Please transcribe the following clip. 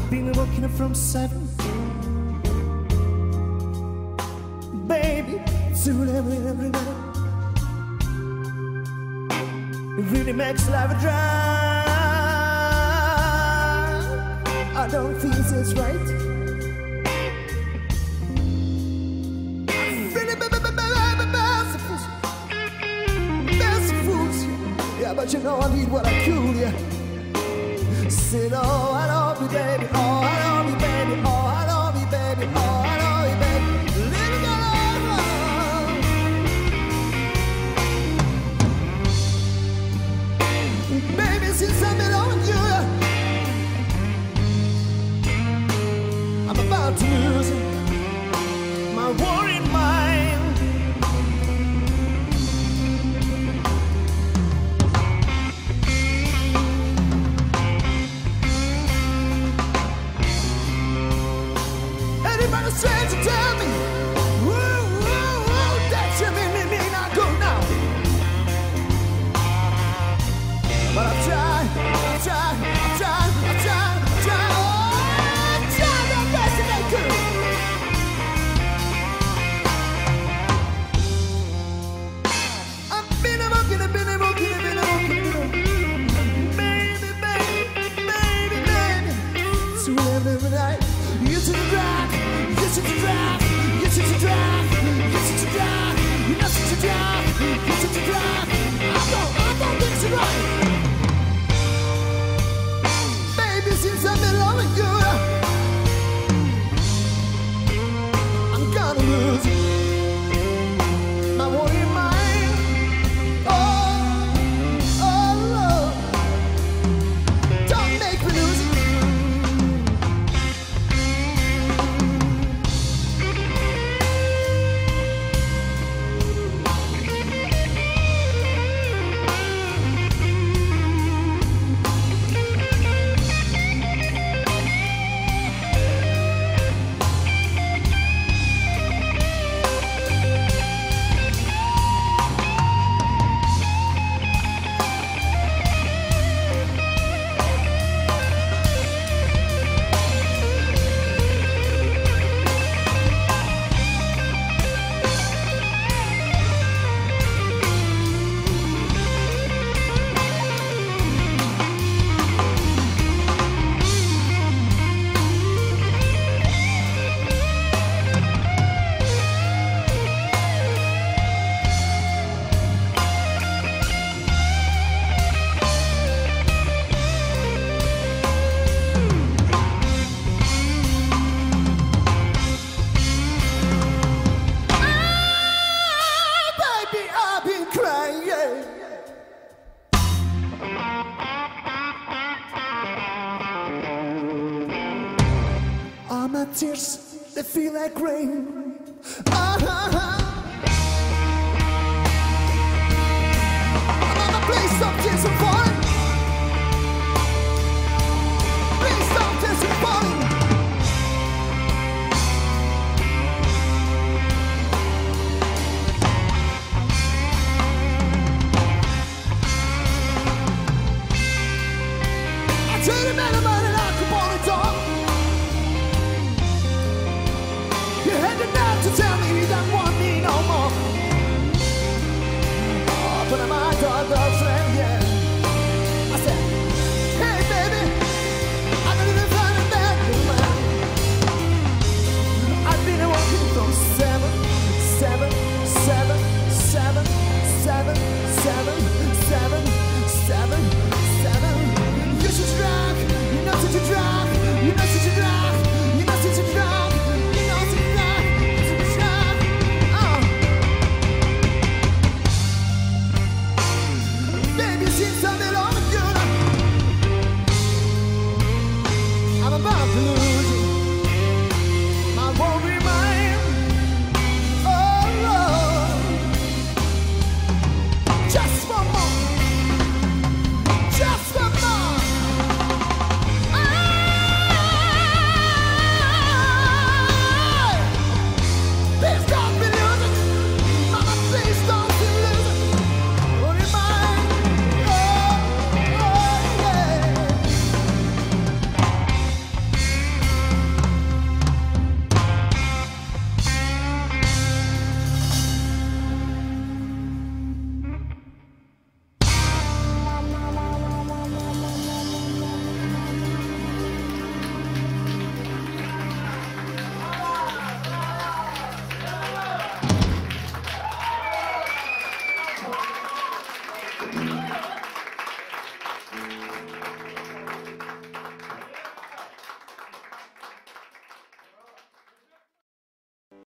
been working from 7, baby, till every night. It really makes life a drag. I don't think it's right. Yeah, but you know I need what I cool, yeah. Said, oh, I love you, baby. Oh, I love you, baby. Oh, I love you, baby. Oh, I love you, baby. Little girl, baby, since I've been on you, I'm about to lose my worried mind. Everybody's trying to tell me, that you mean not go now. But I've tried the best that I could. I've been working, baby, so every night, you to the drive. You should drive, you should drive, you should drive, you should drive, you should drive. I don't think it's right. Baby, since I've been loving you, I'm gonna lose my worried mind. Oh, love, don't make me lose it. All my tears, they feel like rain. I'm on a place of tears.